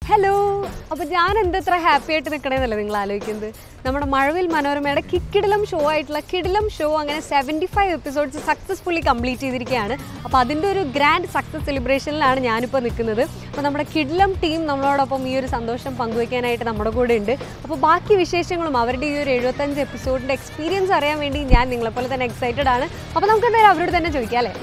Hello. അപ്പോൾ ഞാൻ എന്തത്ര happy ആയിട്ട് നിൽക്കണേന്നല്ലേ നിങ്ങൾ ആലോചിക്കുന്നത്. നമ്മുടെ മഴവിൽ മനോരമയുടെ കിക്കിടിലം ഷോ ആയിട്ടുള്ള കിടിലം ഷോ അങ്ങനെ 75 എപ്പിസോഡ്സ് സക്സസ്ഫുള്ളി കംപ്ലീറ്റ് ചെയ്തിരിക്കുകയാണ്. അപ്പോൾ അതിൻ്റെ ഒരു ഗ്രാൻഡ് സക്സസ് സെലിബ്രേഷനിലാണ് ഞാനിപ്പോൾ നിൽക്കുന്നത്. അപ്പോൾ നമ്മുടെ കിടിലം ടീം നമ്മളോടൊപ്പം ഈ ഒരു സന്തോഷം പങ്കുവയ്ക്കാനായിട്ട് നമ്മുടെ കൂടെ ഉണ്ട്. അപ്പോൾ ബാക്കി വിശേഷങ്ങളും അവരുടെ ഈ ഒരു 75 എപ്പിസോഡിൻ്റെ എക്സ്പീരിയൻസ് അറിയാൻ വേണ്ടി ഞാൻ നിങ്ങളെപ്പോലെ തന്നെ എക്സൈറ്റഡ് ആണ്. അപ്പോൾ നമുക്ക് എന്തായാലും അവരോട് തന്നെ ചോദിക്കാം അല്ലേ.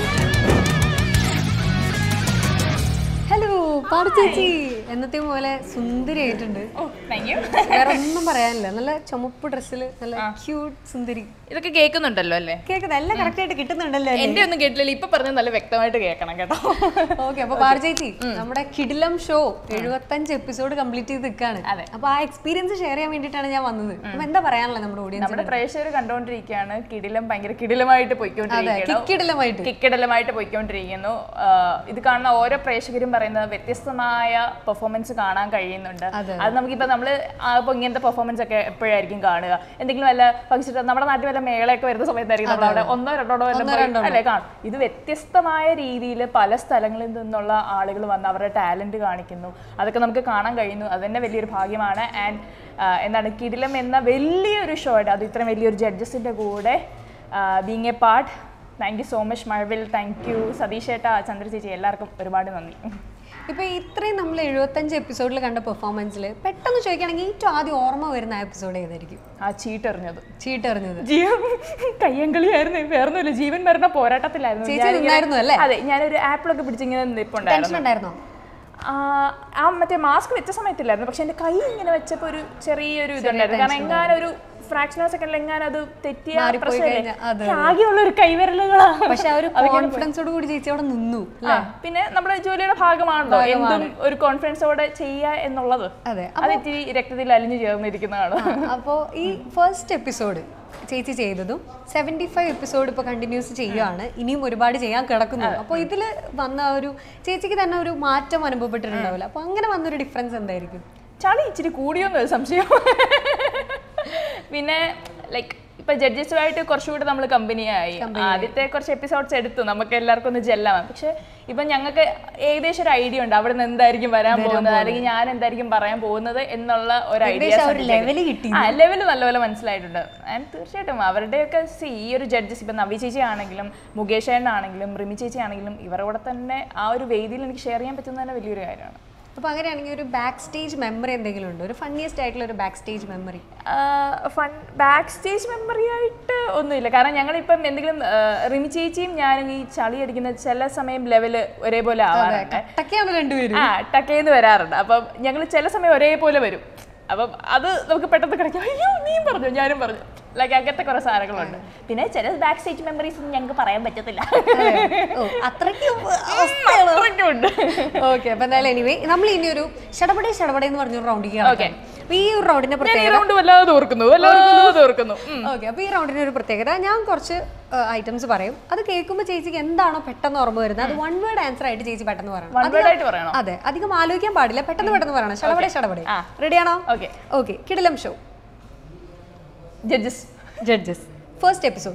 ഹലോ പാറു ചേച്ചി, എന്നത്തെ പോലെ സുന്ദരിയായിട്ടുണ്ട്. വേറെ ഒന്നും പറയാനില്ല. നല്ല ചുമപ്പ് ഡ്രസ്സിൽ നല്ല ക്യൂട്ട് സുന്ദരി. ഇതൊക്കെ കേൾക്കുന്നുണ്ടല്ലോ അല്ലേ? കേൾക്കുന്നത് എല്ലാം കറക്റ്റ് ആയിട്ട് കിട്ടുന്നുണ്ടല്ലോ. എന്റെ ഒന്നും കേട്ടില്ല, ഇപ്പൊ പറഞ്ഞത് നല്ല വ്യക്തമായിട്ട് കേൾക്കണം കേട്ടോ. ഓക്കെ, അപ്പൊ പാറു ചേച്ചി, നമ്മുടെ കിടിലം ഷോ 75 എപ്പിസോഡ് കംപ്ലീറ്റ് ചെയ്ത് നിൽക്കാണ്. അപ്പൊ ആ എക്സ്പീരിയൻസ് ഷെയർ ചെയ്യാൻ വേണ്ടിയിട്ടാണ് ഞാൻ വന്നത്. അപ്പൊ എന്താ പറയാനുള്ളത് നമ്മുടെ ഓഡിയൻസ്? നമ്മുടെ പ്രേക്ഷകർ കണ്ടോണ്ടിരിക്കുകയാണ്. കിടിലം ഭയങ്കര കിടിലമായിട്ട് കിക്കിടലമായിട്ട് പോയിക്കൊണ്ടിരിക്കുന്നു. ഇത് കാണുന്ന ഓരോ പ്രേക്ഷകരും പറയുന്നത് വ്യത്യസ്തമായ പെർഫോമൻസ് കാണാൻ കഴിയുന്നുണ്ട്. അത് നമുക്കിപ്പോ നമ്മള് ഇപ്പൊ ഇങ്ങനത്തെ പെർഫോമൻസ് ഒക്കെ എപ്പോഴായിരിക്കും കാണുക? എന്തെങ്കിലും വല്ല ഫംഗ്ഷൻ, നമ്മുടെ നാട്ടിൽ വല്ല മേളയൊക്കെ വരുന്ന സമയത്തായിരിക്കും നമ്മൾ അവിടെ ഒന്നോ രണ്ടോ അല്ലേ കാണും. ഇത് വ്യത്യസ്തമായ രീതിയിൽ പല സ്ഥലങ്ങളിൽ നിന്നുള്ള ആളുകൾ വന്ന് അവരുടെ ടാലന്റ് കാണിക്കുന്നു. അതൊക്കെ നമുക്ക് കാണാൻ കഴിയുന്നു. അത് തന്നെ വലിയൊരു ഭാഗ്യമാണ്. ആൻഡ് എന്താണ് കിടിലം എന്ന വലിയൊരു ഷോ ആയിട്ട് അത് ഇത്രയും വലിയൊരു ജഡ്ജസിന്റെ കൂടെ being a part. Thank you so much Mazhavil, thank you Satish ഏട്ടാ, ചന്ദ്ര ചേച്ചി, എല്ലാവർക്കും ഒരുപാട് നന്ദി. ഇപ്പോൾ ഇത്രയും നമ്മൾ 75 എപ്പിസോഡിൽ കണ്ട പെർഫോമൻസിൽ പെട്ടെന്ന് ചോദിക്കുകയാണെങ്കിൽ ഏറ്റവും ആദ്യം ഓർമ്മ വരുന്ന എപ്പിസോഡ് ഏതായിരിക്കും? ആ ചീട്ടെറിഞ്ഞത് കയ്യങ്കളിയായിരുന്നു. വേറൊന്നുമില്ല, ജീവൻ മരണ പോരാട്ടത്തിലായിരുന്നു. അതെ, ഞാനൊരു ആപ്പിളൊക്കെ പിടിച്ചിങ്ങനെ നിൽപ്പുണ്ടായിരുന്നു. ആ മറ്റേ മാസ്ക് വെച്ച സമയത്തില്ലായിരുന്നു, പക്ഷെ എന്റെ കൈ ഇങ്ങനെ വെച്ചപ്പോ ഒരു ചെറിയൊരു ഇതുണ്ടായിരുന്നു. കാരണം എങ്ങാനും ഒരു ഫ്രാക്ഷൻ ഓഫ് സെക്കൻഡിൽ എങ്ങാനും അത് തെറ്റിയ ആകെയുള്ള ഒരു കൈവിരലുകളാണ്. പക്ഷെ ആ ഒരു കോൺഫിഡൻസോട് കൂടി ചേച്ചി അവിടെ നിന്നു. പിന്നെ നമ്മുടെ ജോലിയുടെ ഭാഗമാണല്ലോ എന്തും ഒരു കോൺഫിഡൻസോടെ ചെയ്യുക എന്നുള്ളത്. അത് ഇത്തിരി രക്തത്തിൽ അലിഞ്ഞു ചേർന്നിരിക്കുന്നതാണ്. അപ്പോൾ ഈ ഫസ്റ്റ് എപ്പിസോഡ് ചേച്ചി ചെയ്തതും 75 എപ്പിസോഡ് ഇപ്പോൾ കണ്ടിന്യൂസ് ചെയ്യുകയാണ്. ഇനിയും ഒരുപാട് ചെയ്യാൻ കിടക്കുന്നു. അപ്പോൾ ഇതിൽ വന്ന ഒരു ചേച്ചിക്ക് തന്നെ ഒരു മാറ്റം അനുഭവപ്പെട്ടിട്ടുണ്ടാവില്ല. അപ്പോൾ അങ്ങനെ വന്നൊരു ഡിഫറൻസ് എന്തായിരിക്കും? ചളി ഇച്ചിരി കൂടിയോന്നൊരു സംശയം. പിന്നെ ലൈക്ക് ഇപ്പൊ ജഡ്ജസുമായിട്ട് കുറച്ചുകൂടെ നമ്മൾ കമ്പനിയായി. ആദ്യത്തെ കുറച്ച് എപ്പിസോഡ്സ് എടുത്തു നമുക്ക് എല്ലാവർക്കും ഒന്ന് ജെല്ലാവാൻ. പക്ഷെ ഇപ്പൊ ഞങ്ങൾക്ക് ഏകദേശം ഒരു ഐഡിയ ഉണ്ട് അവിടെ നിന്ന് എന്തായിരിക്കും വരാൻ പോകുന്നത്, അല്ലെങ്കിൽ ഞാൻ എന്തായിരിക്കും പറയാൻ പോകുന്നത് എന്നുള്ള ഒരു ഐഡിയ ലെവല് നല്ലപോലെ മനസ്സിലായിട്ടുണ്ട്. ആൻഡ് തീർച്ചയായിട്ടും അവരുടെയൊക്കെ ഈ ഒരു ജഡ്ജസ് ഇപ്പൊ നവി ചേച്ചി ആണെങ്കിലും മുകേഷ് ആണെങ്കിലും റിമി ചേച്ചി ആണെങ്കിലും ഇവരുടെ കൂടെ തന്നെ ആ ഒരു വേദിയിൽ എനിക്ക് ഷെയർ ചെയ്യാൻ പറ്റുന്നത് തന്നെ വലിയൊരു കാര്യമാണ്. അപ്പോൾ അങ്ങനെയാണെങ്കിൽ ഒരു ബാക്ക് സ്റ്റേജ് മെമ്മറി എന്തെങ്കിലും ഉണ്ടോ? ഒരു ഫണ്ണിയസ്റ്റ് ആയിട്ടുള്ള ഒരു backstage memory? Backstage memory ആയിട്ട് ഒന്നുമില്ല. കാരണം ഞങ്ങളിപ്പം എന്തെങ്കിലും റിമി ചേച്ചിയും ഞാനും ഈ ചളി അടിക്കുന്ന ചില സമയം ലെവല് ഒരേപോലെ ആവാറുണ്ട്. ടക്കേന്ന് വരാറുണ്ട്. അപ്പം ഞങ്ങൾ ചില സമയം ഒരേപോലെ വരും. അപ്പം അത് നമുക്ക് പെട്ടെന്ന് കിടക്കും. അയ്യോ നീയും പറഞ്ഞു ഞാനും പറഞ്ഞു, ലൈക്ക് അങ്ങനത്തെ കുറെ സാധനങ്ങളുണ്ട്. പിന്നെ ചില ബാക്ക് സ്റ്റേജ് മെമ്മറീസ് ഒന്നും ഞങ്ങൾക്ക് പറയാൻ പറ്റത്തില്ല. ഓക്കെ, അപ്പൊ എന്തായാലും എനിവേ നമ്മൾ ഇനി ഒരു ഷടപടേ എന്ന് പറഞ്ഞൊരു റൗണ്ടിലേക്ക്. ഈ ഒരു റൗണ്ടിന്റെ പ്രത്യേകത ഓക്കെ, അപ്പൊ ഈ റൗണ്ടിന്റെ ഒരു പ്രത്യേകത ഞാൻ കുറച്ച് ഐറ്റംസ് പറയും. അത് കേൾക്കുമ്പോൾ ചേച്ചിക്ക് എന്താണോ പെട്ടെന്ന് ഓർമ്മ വരുന്നത് അത് വൺ വേർഡ് ആൻസർ ആയിട്ട് ചേച്ചി പെട്ടെന്ന് പറയണം. അതെ, അധികം ആലോചിക്കാൻ പാടില്ല, പെട്ടെന്ന് പറയണം. ഷടപടേ റെഡിയാണോ? ഓക്കെ. കിടിലം show judges first episode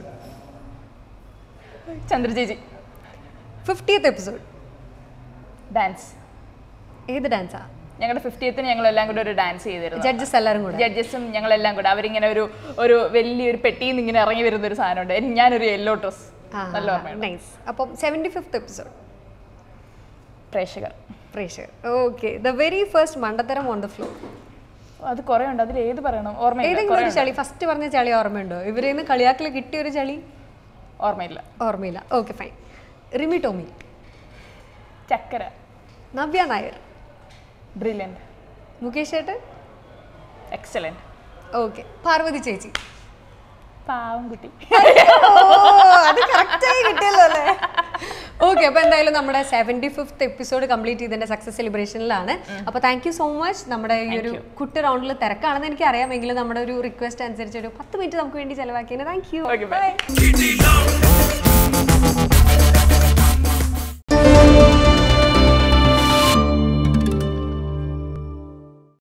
Chandra ചേച്ചി. 50th episode dance. ഏത് ഡാൻസാ? ഞങ്ങളുടെ 50th ഞങ്ങളെല്ലാം കൂടെ ഒരു ഡാൻസ് ചെയ്തിരുന്നു. ജഡ്ജസ് എല്ലാവരും കൂടെ, ജഡ്ജസും ഞങ്ങളെല്ലാം കൂടെ. അവരിങ്ങനെ ഒരു വലിയൊരു പെട്ടിയിൽ നിന്ന് ഇങ്ങനെ ഇറങ്ങി വരുന്ന ഒരു സാധനമുണ്ട്. ഞാനൊരു യെല്ലോ ഡ്രസ്. നല്ല ഓർമ്മയുണ്ട്. അപ്പം 75th എപ്പിസോഡ് പ്രേക്ഷകർ. ഓക്കെ. ദ വെരി ഫസ്റ്റ് മണ്ടത്തരം ഓൺ ദ ഫ്ലോർ. അത് കുറെ ഉണ്ട്, അതിൽ ഏത് പറയണം? ഏതെങ്കിലും ഒരു ചളി, ഫസ്റ്റ് പറഞ്ഞ ചളി ഓർമ്മയുണ്ടോ? ഇവരിൽ നിന്ന് കളിയാക്കൽ കിട്ടിയ ഒരു ചളി ഓർമ്മയില്ല. Okay fine. റിമി ടോമി. ചക്കര. നവ്യ നായർ. ബ്രില്യന്റ്. മുകേഷ് ഏട്ടൻ. എക്സലന്റ്. ഓക്കെ. പാർവതി ചേച്ചി. പാവംകുട്ടി. അത് കറക്റ്റായി കിട്ടിയല്ലോ അല്ലേ? ഓക്കെ, അപ്പോൾ എന്തായാലും നമ്മുടെ 75th എപ്പിസോഡ് കംപ്ലീറ്റ് ചെയ്തതിൻ്റെ സക്സസ് സെലിബ്രേഷനിലാണ്. അപ്പോൾ താങ്ക് യു സോ മച്ച്. നമ്മുടെ ഈ ഒരു കുട്ടി റൗണ്ടിൽ തിരക്കാണെന്ന് എനിക്ക് അറിയാമെങ്കിലും നമ്മുടെ ഒരു റിക്വസ്റ്റ് അനുസരിച്ച് ഒരു 10 മിനിറ്റ് നമുക്ക് വേണ്ടി ചിലവാക്കിയതിന് താങ്ക് യു.